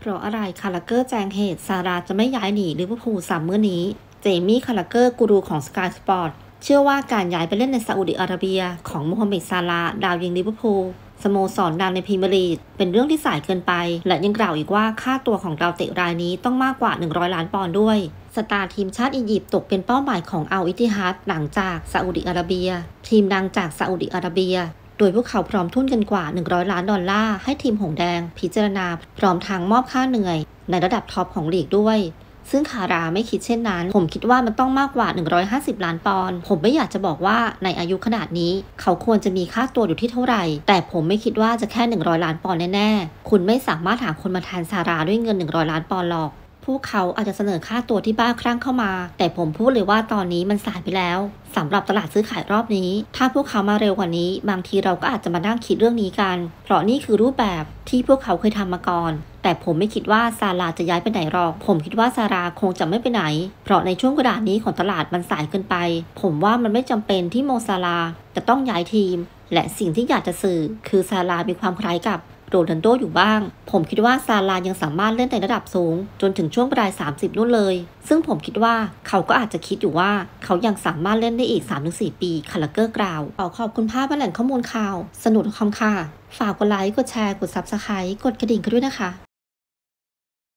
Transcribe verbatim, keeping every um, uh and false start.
เพราะอะไรคาราเกอร์แจ้งเหตุซาร่าจะไม่ย้ายหนีลิเวอร์พูลซัมเมอร์นี้เจมี่คาราเกอร์กูรูของสกายสปอร์ตเชื่อว่าการย้ายไปเล่นในซาอุดิอาระเบียของโมฮัมเหม็ดซาลาห์ดาวยิงลิเวอร์พูลสโมสรดังในพรีเมียร์ลีกเป็นเรื่องที่สายเกินไปและยังกล่าวอีกว่าค่าตัวของดาวเตะรายนี้ต้องมากกว่าหนึ่งร้อยล้านปอนด์ด้วยสตาร์ทีมชาติอียิปต์ตกเป็นเป้าหมายของอัลอิติฮัดหลังจากซาอุดิอาระเบียทีมดังจากซาอุดิอาระเบียโดยพวกเขาพร้อมทุ่นกันกว่าหนึ่งร้อยล้านดอลลาร์ให้ทีมหงแดงพิจารณาพร้อมทางมอบค่าเหนื่อยในระดับท็อปของลีกด้วยซึ่งคาราไม่คิดเช่นนั้นผมคิดว่ามันต้องมากกว่าหนึ่งร้อยห้าสิบล้านปอนด์ผมไม่อยากจะบอกว่าในอายุขนาดนี้เขาควรจะมีค่าตัวอยู่ที่เท่าไหร่แต่ผมไม่คิดว่าจะแค่หนึ่งร้อยล้านปอนด์แน่ๆคุณไม่สามารถหาคนมาแทนซาราด้วยเงินหนึ่งร้อยล้านปอนด์หรอกพวกเขาอาจจะเสนอค่าตัวที่บ้าคลั่งเข้ามาแต่ผมพูดเลยว่าตอนนี้มันสายไปแล้วสำหรับตลาดซื้อขายรอบนี้ถ้าพวกเขามาเร็วกว่านี้บางทีเราก็อาจจะมานั่งคิดเรื่องนี้กันเพราะนี่คือรูปแบบที่พวกเขาเคยทำมาก่อนแต่ผมไม่คิดว่าซาร่าจะย้ายไปไหนหรอกผมคิดว่าซาร่าคงจะไม่ไปไหนเพราะในช่วงกระดาษนี้ของตลาดมันสายเกินไปผมว่ามันไม่จำเป็นที่โมซาร่าจะต้องย้ายทีมและสิ่งที่อยากจะสื่อคือซาร่ามีความคล้ายกับโรนัลโดอยู่บ้างผมคิดว่าซาร่ายังสามารถเล่นในระดับสูงจนถึงช่วงปลายสามสิบนู่นเลยซึ่งผมคิดว่าเขาก็อาจจะคิดอยู่ว่าเขายังสามารถเล่นได้อีก สามถึงสี่ ปีคาราเกอร์กล่าวขอขอบคุณภาพและแหล่งข้อมูลข่าวสนุกคำค่ะฝากกดไลค์กดแชร์กด ซับสไครบ์ กดกระดิ่งกันด้วยนะคะ